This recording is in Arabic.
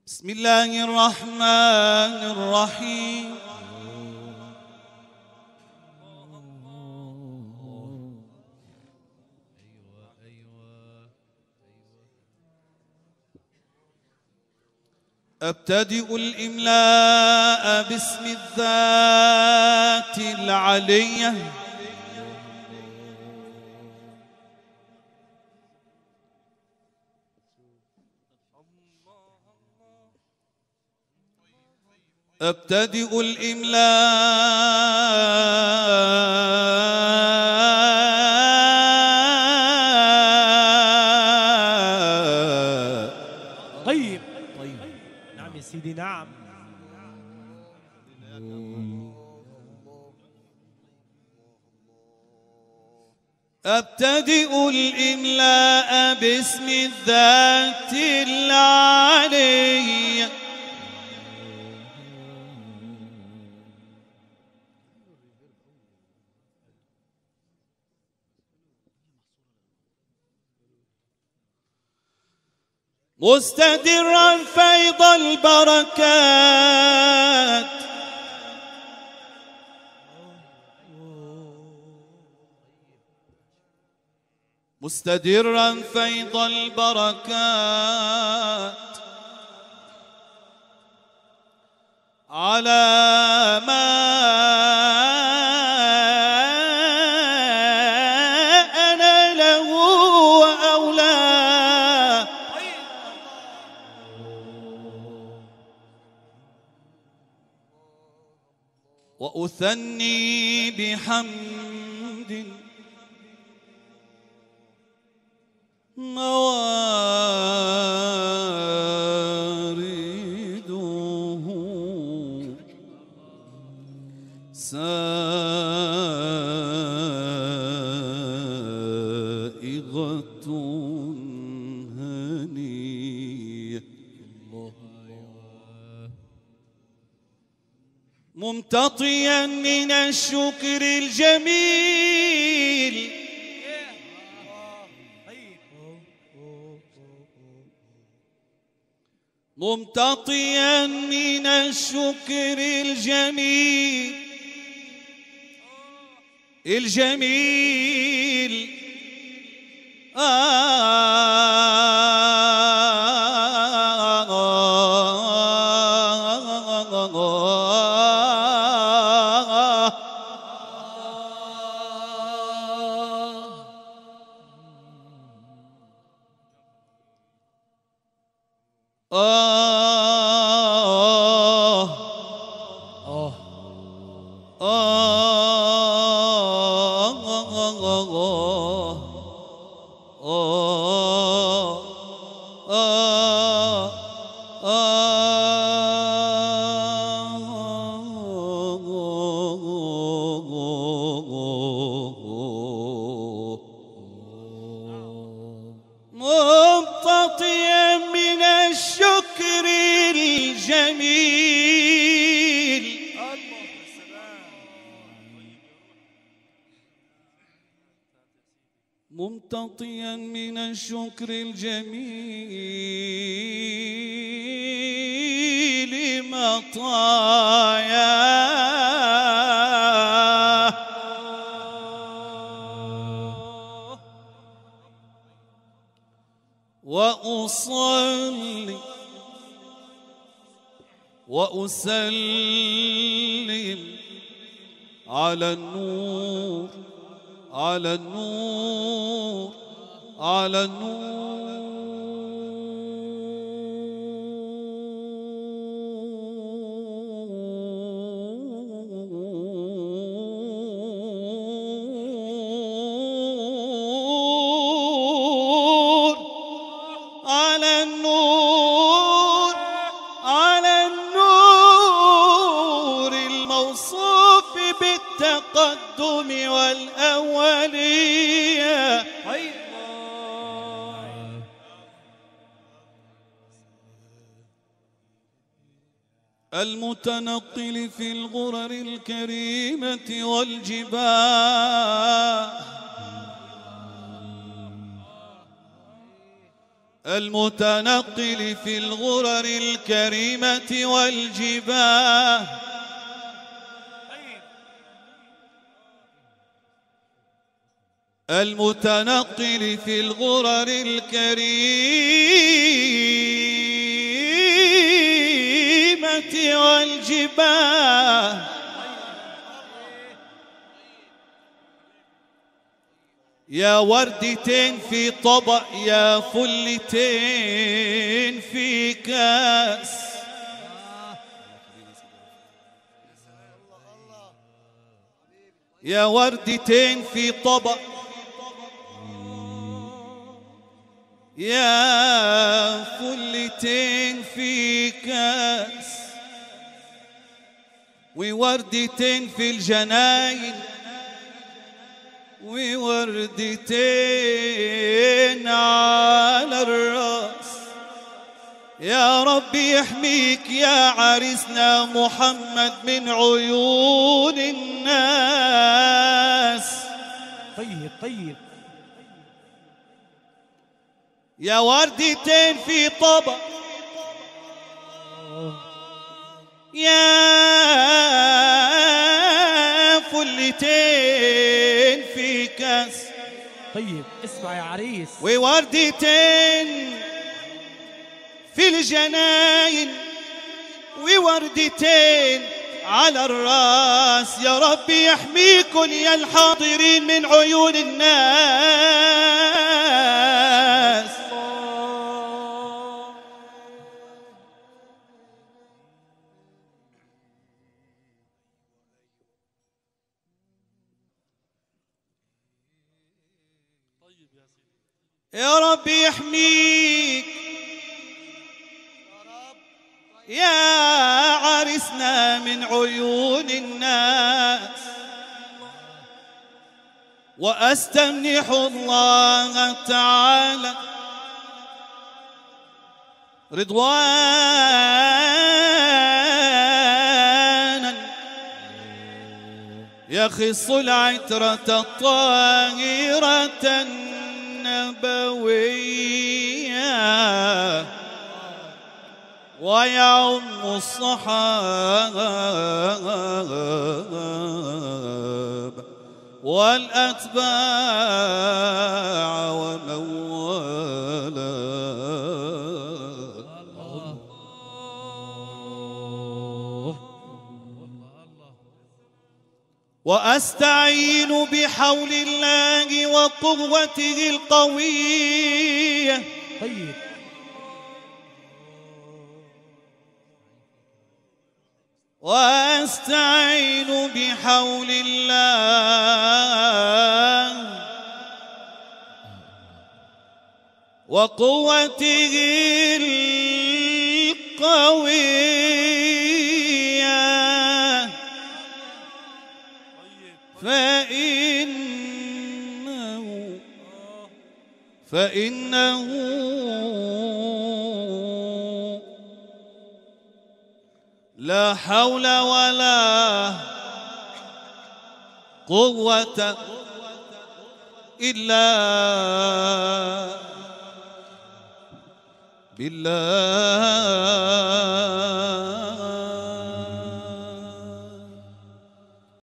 بسم الله الرحمن الرحيم. أبتدئ الإملاء باسم الذات العلية أبتدئ الإملاء. طيب نعم يا سيدي نعم. أبتدئ الإملاء باسم الذات العلية مستدرا فيض البركات مستدرا فيض البركات على ما أنا له وأولاه وأثني بحمد موارده سائغة هنية ممتطيا من الشكر الجميل ممتطيا من الشكر الجميل ممتطيا من الشكر الجميل ممتطيا من الشكر الجميل مطايا وأصلي وأسلم على النور على النور على النور على النور على النور الموصوف بالتقدم والأولية المتنقل في الغرر الكريمة والجباه المتنقل في الغرر الكريمة والجباه المتنقل في الغرر الكريمة والجباه يا وردتين في طبق يا فلتين في كاس يا وردتين في طبق يا فلتين في كاس ووردتين في الجناين ووردتين على الراس يا رب يحميك يا عريسنا محمد من عيون الناس. طيب طيب يا وردتين في طبق يا فلتين في كاس طيب اسمع يا عريس ووردتين في الجناين ووردتين على الراس يا رب يحميكن يا الحاضرين من عيون الناس. يا رب يحميك يا عرسنا من عيون الناس وأستمنح الله تعالى رضوانا يخص العترة الطاهرة النبوية ويعم الصحابة والأتباع ومن والاه. وأستعين بحول الله وقوته القوية طيب وأستعين بحول الله وقوته القوية فإنه لا حول ولا قوة إلا بالله